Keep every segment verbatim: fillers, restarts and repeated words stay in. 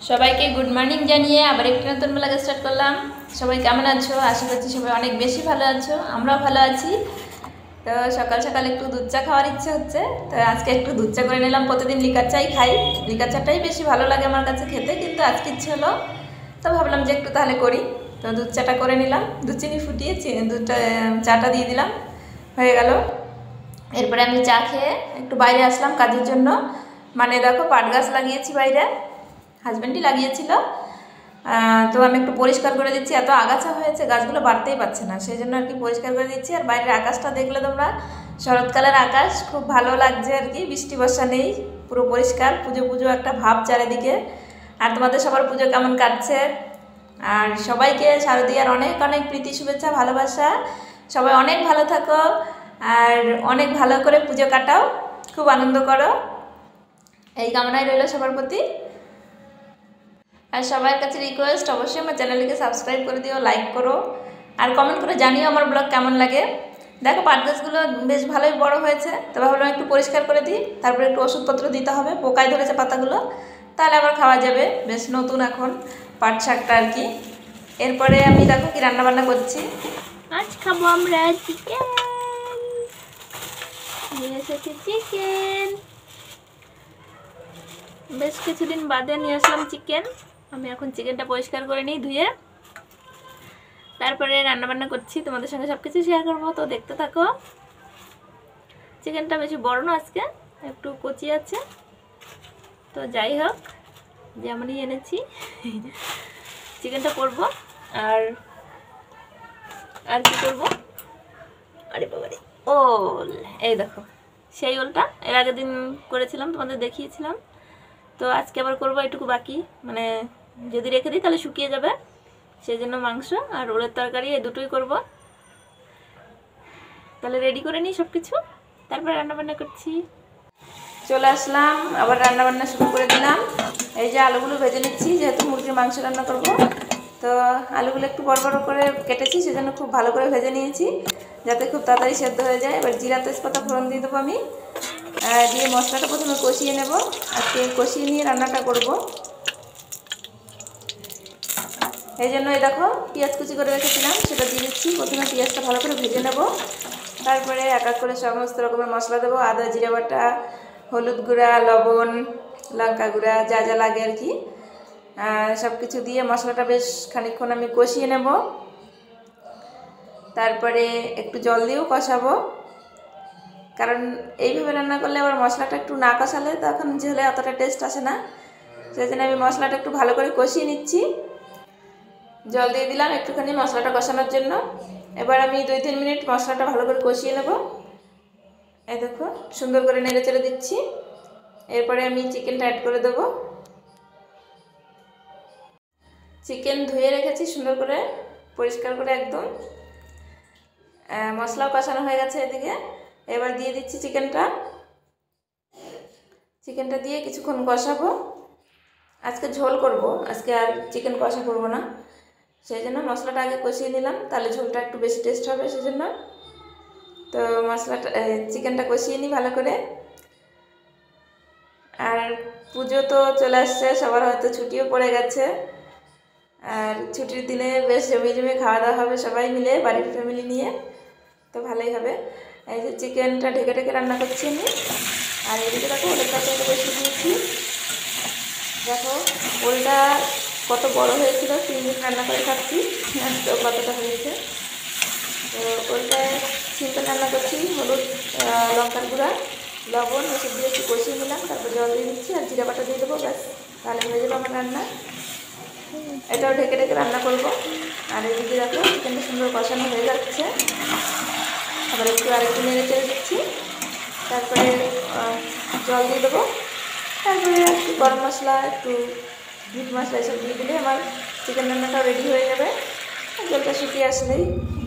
সবাইকে good morning জানিয়ে আবার একটি নতুন ব্লগ স্টার্ট করলাম। সবাই কেমন আছো? আশা করছি সবাই অনেক বেশি ভালো আছো, আমরাও ভালো আছি। তো সকাল সকাল একটু দুধ চা খাওয়ার ইচ্ছে হচ্ছে, তো আজকে একটু দুধ চা করে নিলাম। প্রতিদিন লিকার চাই খাই, লিকার চাটাই বেশি ভালো লাগে আমার কাছে খেতে, কিন্তু আজকে ইচ্ছে হলো তো ভাবলাম যে একটু তাহলে করি। তো দুধ চাটা করে নিলাম, দুধ চিনি ফুটিয়ে দুধটা চাটা দিয়ে দিলাম, হয়ে গেল। এরপরে আমি চা খেয়ে একটু বাইরে আসলাম কাজের জন্য। মানে দেখো পাট গাছ লাগিয়েছি বাইরে, হাজব্যান্ডই লাগিয়েছিল। তো আমি একটু পরিষ্কার করে দিচ্ছি, এত আগাছা হয়েছে গাছগুলো বাড়তেই পারছে না, সেই জন্য আর কি পরিষ্কার করে দিচ্ছি। আর বাইরের আকাশটা দেখলে তোমরা, শরৎকালের আকাশ খুব ভালো লাগছে আর কি, বৃষ্টি বর্ষা নেই, পুরো পরিষ্কার, পুজো পুজো একটা ভাব চারিদিকে। আর তোমাদের সবার পুজো কেমন কাটছে? আর সবাইকে শারদীয়ার অনেক অনেক প্রীতি শুভেচ্ছা ভালোবাসা। সবাই অনেক ভালো থাকো আর অনেক ভালো করে পুজো কাটাও, খুব আনন্দ করো, এই কামনাই রইল সবার প্রতি। আর সবার কাছে রিকোয়েস্ট, অবশ্যই আমার চ্যানেলকে সাবস্ক্রাইব করে দিও, লাইক করো আর কমেন্ট করে জানিও আমার ব্লগ কেমন লাগে। দেখো পাট গাছগুলো বেশ ভালোই বড় হয়েছে, তবে ভাবলাম একটু পরিষ্কার করে দিই, তারপরে একটু ওষুধপত্র দিতে হবে, পোকায় ধরেছে পাতাগুলো, তাহলে আবার খাওয়া যাবে। বেশ নতুন এখন পাট শাকটা আর কি। এরপরে আমি দেখো কি রান্নাবান্না করছি। আজ খাবো আমরা চিকেন, নিয়ে এসেছি চিকেন, বেশ কিছুদিন বাদে নিয়ে আসলাম চিকেন। আমি এখন চিকেনটা পরিষ্কার করে নিই ধুয়ে, তারপরে রান্নাবান্না করছি, তোমাদের সঙ্গে সব কিছু শেয়ার করবো, তো দেখতে থাকো। চিকেনটা বেশি বড় না, আজকে একটু কচি আছে, তো যাই হোক যেমনই এনেছি চিকেনটা করবো। আর আর কি করবো, আরে বাবারে ওল, এই দেখো সেই ওলটা এর আগের দিন করেছিলাম, তোমাদের দেখিয়েছিলাম, তো আজকে আবার করবো। এটুকু বাকি, মানে যদি রেখে দিই তাহলে শুকিয়ে যাবে, সেই জন্য মাংস আর ওলের তরকারি এই দুটোই করব। তাহলে রেডি করে নিই সব কিছু, তারপর রান্নাবান্না করছি। চলে আসলাম, আবার রান্নাবান্না শুরু করে দিলাম। এই যে আলুগুলো ভেজে নিচ্ছি, যেহেতু মুরগির মাংস রান্না করব, তো আলুগুলো একটু বড় বড় করে কেটেছি, সেজন্য খুব ভালো করে ভেজে নিয়েছি, যাতে খুব তাড়াতাড়ি সেদ্ধ হয়ে যায়। এবার জিরা তেজপাতা ফোড়ন দিয়ে দেবো আমি, দিয়ে মশলাটা প্রথমে কষিয়ে নেব, আজকে কষিয়ে নিয়ে রান্নাটা করব। এই জন্য এই দেখো পেঁয়াজ কুচি করে রেখেছিলাম, সেটা দিয়ে দিচ্ছি। প্রথমে পেঁয়াজটা ভালো করে ভেজে নেব, তারপরে এক এক করে সমস্ত রকমের মশলা দেবো, আদা জিরা বাটা, হলুদ গুঁড়া, লবণ, লঙ্কা গুঁড়া, যা যা লাগে আর কি, সব কিছু দিয়ে মশলাটা বেশ খানিকক্ষণ আমি কষিয়ে নেব। তারপরে একটু জল দিয়েও কষাবো, কারণ এইভাবে রান্না করলে আবার মশলাটা একটু না কষালে তখন ঝোলে অতটা টেস্ট আসে না, সেই জন্য আমি মশলাটা একটু ভালো করে কষিয়ে নিচ্ছি। জল দিয়ে দিলাম একটুখানি মশলাটা কষানোর জন্য। এবার আমি দুই তিন মিনিট মশলাটা ভালো করে কষিয়ে নেব। এই দেখো সুন্দর করে নেড়ে চেড়ে দিচ্ছি। এরপরে আমি চিকেনটা অ্যাড করে দেবো। চিকেন ধুয়ে রেখেছি সুন্দর করে, পরিষ্কার করে একদম, মশলাও কষানো হয়ে গেছে এদিকে। এবার দিয়ে দিচ্ছি চিকেনটা, চিকেনটা দিয়ে কিছুক্ষণ কষাবো। আজকে ঝোল করব, আজকে আর চিকেন কষা করব না, সেই জন্য মশলাটা আগে কষিয়ে নিলাম, তাহলে ঝোলটা একটু বেশি টেস্ট হবে সেই জন্য। তো মশলাটা চিকেনটা কষিয়ে নিই ভালো করে। আর পুজো তো চলে আসছে, সবার হয়তো ছুটিও পড়ে গেছে, আর ছুটির দিনে বেশ জমিয়ে জমিয়ে খাওয়া দাওয়া হবে সবাই মিলে, বাড়ির ফ্যামিলি নিয়ে, তো ভালোই হবে। এই যে চিকেনটা ঢেকে ঢেকে রান্না করছি আমি, আর এদিকে দেখো ওলের তরকারিটা বসিয়ে দিয়েছি। দেখো ওলটা কত বড় হয়েছিল, তিন দিন রান্না করে খাচ্ছি, তো কতটা হয়েছে। তো ওলটা সিম্পল রান্না করছি, হলুদ, লঙ্কার গুঁড়া, লবণ ওসব দিয়ে একটু কষিয়ে নিলাম, তারপর জল দিয়ে দিচ্ছি আর জিরা বাটা দিয়ে দেবো, ব্যাস তাহলে হয়ে যাবে আমার রান্না। এটাও ঢেকে ঢেকে রান্না করব। আর এদিকে দেখো চিকেনটা সুন্দর কষানো হয়ে যাচ্ছে, আবার একটু আরেকটু নেড়ে চেড়ে দিচ্ছি, তারপরে জল দিয়ে দেবো, তারপরে একটু গরম মশলা, একটু মিট মশলা এসব দিয়ে দিলে আমার চিকেন রান্নাটাও রেডি হয়ে যাবে। জলটা শুকিয়ে আসলেই,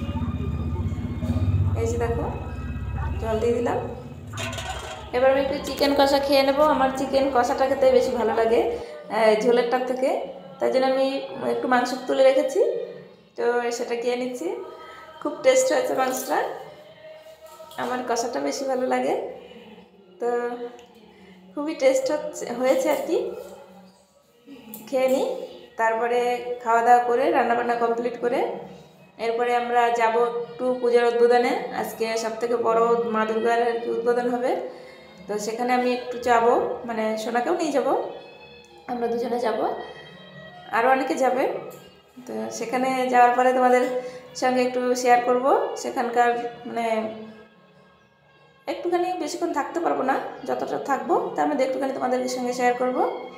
এই যে দেখো জল দিয়ে দিলাম। এবার আমি একটু চিকেন কষা খেয়ে নেবো, আমার চিকেন কষাটা খেতে বেশি ভালো লাগে ঝোলেরটার থেকে, তাই জন্য আমি একটু মাংস তুলে রেখেছি, তো সেটা খেয়ে নিচ্ছি। খুব টেস্ট হয়েছে মাংসটা, আমার কষাটা বেশি ভালো লাগে, তো খুবই টেস্ট হচ্ছে হয়েছে আর কি। খেয়ে নিই, তারপরে খাওয়া দাওয়া করে রান্নাবান্না কমপ্লিট করে এরপরে আমরা যাব একটু পূজার উদ্বোধনে। আজকে সবথেকে বড় মা দুর্গার আর কি উদ্বোধন হবে, তো সেখানে আমি একটু যাব, মানে সোনাকেও নিয়ে যাব, আমরা দুজনে যাব, আরও অনেকে যাবে। তো সেখানে যাওয়ার পরে তোমাদের সঙ্গে একটু শেয়ার করব সেখানকার, মানে একটুখানি বেশিক্ষণ থাকতে পারবো না, যতটা থাকবো তার মধ্যে একটুখানি তোমাদের সঙ্গে শেয়ার করব।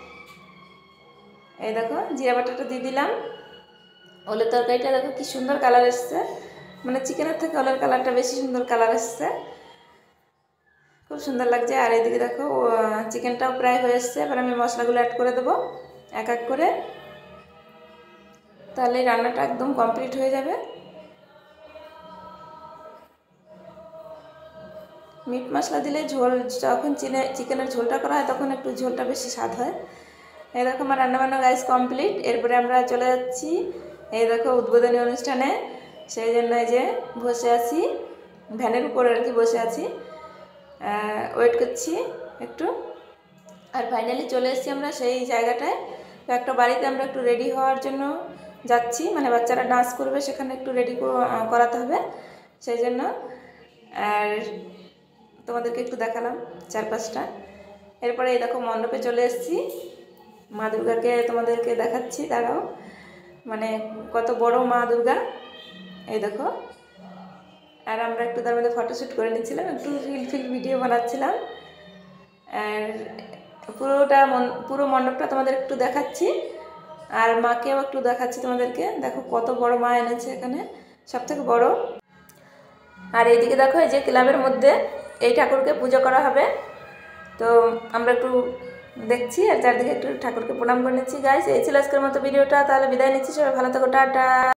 এই দেখো জিরা বাটাটা দিয়ে দিলাম, ওলের তরকারিটা দেখো কি সুন্দর কালার এসছে, মানে চিকেনের থেকে ওলের কালারটা বেশি সুন্দর কালার এসছে, খুব সুন্দর লাগছে। আর এইদিকে দেখো চিকেনটাও প্রায় হয়ে এসছে, এবার আমি মশলাগুলো অ্যাড করে দেবো এক এক করে, তাহলে রান্নাটা একদম কমপ্লিট হয়ে যাবে। মিট মশলা দিলে ঝোল, যখন চিনে চিকেনের ঝোলটা করা হয় তখন একটু ঝোলটা বেশি স্বাদ হয়। এই দেখো আমার রান্নাবান্না গাইস কমপ্লিট, এরপরে আমরা চলে যাচ্ছি এই দেখো উদ্বোধনী অনুষ্ঠানে, সেই জন্য এই যে বসে আছি ভ্যানের উপরে আর কি বসে আছি, ওয়েট করছি একটু। আর ফাইনালি চলে এসেছি আমরা সেই জায়গাটায়, তো একটা বাড়িতে আমরা একটু রেডি হওয়ার জন্য যাচ্ছি, মানে বাচ্চারা ডান্স করবে সেখানে একটু রেডি করাতে হবে সেই জন্য। আর তোমাদেরকে একটু দেখালাম চারপাশটা। এরপরে এই দেখো মণ্ডপে চলে এসেছি, মা দুর্গাকে তোমাদেরকে দেখাচ্ছি, দাঁড়াও, মানে কত বড় মা দুর্গা, এই দেখো। আর আমরা একটু তার মধ্যে ফটোশ্যুট করে নিচ্ছিলাম, একটু রিল ফিল ভিডিও বানাচ্ছিলাম। আর পুরোটা পুরো মণ্ডপটা তোমাদের একটু দেখাচ্ছি, আর মাকেও একটু দেখাচ্ছি তোমাদেরকে, দেখো কত বড় মা এনেছে এখানে, সব থেকে বড়। আর এইদিকে দেখো এই যে ক্লাবের মধ্যে এই ঠাকুরকে পুজো করা হবে, তো আমরা একটু দেখছি আর চারদিকে একটু ঠাকুরকে প্রণাম করে নিচ্ছি। গাইস এই ছিল আজকের মতো ভিডিওটা, তাহলে বিদায় নিচ্ছি, সবাই ভালো থাকো, টাটা।